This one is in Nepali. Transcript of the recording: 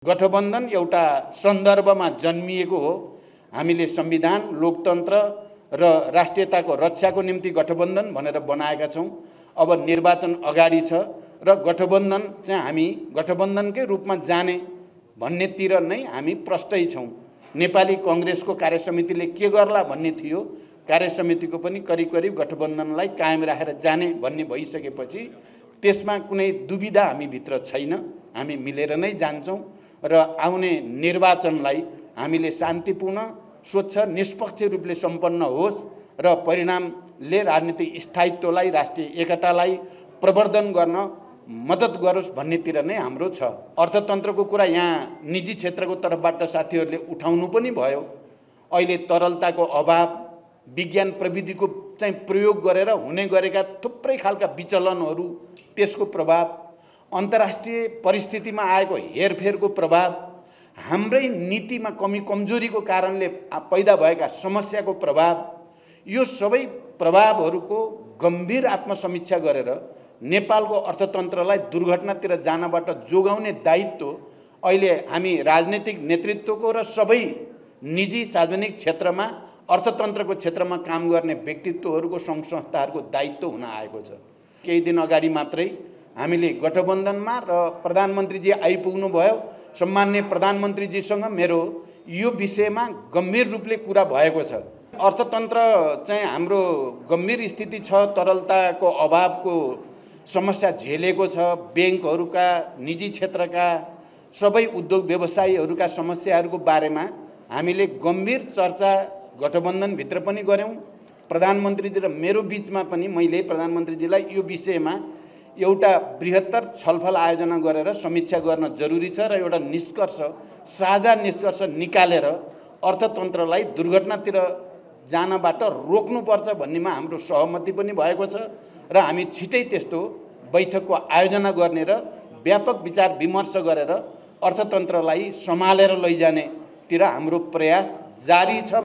गठबन्धन एउटा सन्दर्भमा जन्मिएको हो। हामीले संविधान, लोकतन्त्र र राष्ट्रियताको रक्षाको निम्ति गठबन्धन भनेर बनाएका छौं। अब निर्वाचन अगाडि छ र गठबन्धन चाहिँ हामी गठबन्धनकै रूपमा जाने भन्नेतिर नै हामी प्रष्टै छौं। नेपाली कांग्रेसको कार्यसमितिले के गर्ला भन्ने थियो, कार्यसमितिको पनि करिब गठबन्धनलाई कायम राखेर जाने भन्ने भइसकेपछि त्यसमा कुनै दुविधा हामी भित्र छैन। हामी मिलेर नै जान्छौं र आउने निर्वाचनलाई हामीले शान्तिपूर्ण, स्वच्छ, निष्पक्ष रूपले सम्पन्न होस् र परिणामले राजनीतिक स्थायित्वलाई, राष्ट्रिय एकतालाई प्रवर्धन गर्न मद्दत गरोस् भन्नेतिर नै हाम्रो छ। अर्थतन्त्रको कुरा यहाँ निजी क्षेत्रको तर्फबाट साथीहरूले उठाउनु पनि भयो। अहिले तरलताको अभाव, विज्ञान प्रविधिको चाहिँ प्रयोग गरेर हुने गरेका थुप्रै खालका विचलनहरू, त्यसको प्रभाव, अन्तर्राष्ट्रिय परिस्थितिमा आएको हेरफेरको प्रभाव, हाम्रै नीतिमा कमी कमजोरीको कारणले पैदा भएका समस्याको प्रभाव, यो सबै प्रभावहरूको गम्भीर आत्मसमीक्षा गरेर नेपालको अर्थतन्त्रलाई दुर्घटनातिर जानबाट जोगाउने दायित्व अहिले हामी राजनीतिक नेतृत्वको र सबै निजी सार्वजनिक क्षेत्रमा, अर्थतन्त्रको क्षेत्रमा काम गर्ने व्यक्तित्वहरूको सङ्घ संस्थाहरूको दायित्व हुन आएको छ। केही दिन अगाडि मात्रै हामीले गठबन्धनमा र प्रधानमन्त्रीजी आइपुग्नु भयो। सम्माननीय प्रधानमन्त्रीजीसँग मेरो यो विषयमा गम्भीर रूपले कुरा भएको छ। अर्थतन्त्र चाहिँ हाम्रो गम्भीर स्थिति छ, तरलताको अभावको समस्या झेलेको छ। बैंकहरूका, निजी क्षेत्रका, सबै उद्योग व्यवसायीहरूका समस्याहरूको बारेमा हामीले गम्भीर चर्चा गठबन्धनभित्र पनि गऱ्यौँ। प्रधानमन्त्रीजी र मेरो बीचमा पनि मैले प्रधानमन्त्रीजीलाई यो विषयमा एउटा बृहत्तर छलफल आयोजना गरेर समीक्षा गर्न जरुरी छ र एउटा निष्कर्ष, साझा निष्कर्ष निकालेर अर्थतन्त्रलाई दुर्घटनातिर जानबाट रोक्नुपर्छ भन्नेमा हाम्रो सहमति पनि भएको छ र हामी छिटै त्यस्तो बैठकको आयोजना गर्ने र व्यापक विचार विमर्श गरेर अर्थतन्त्रलाई सम्हालेर लैजानेतिर हाम्रो प्रयास जारी छ।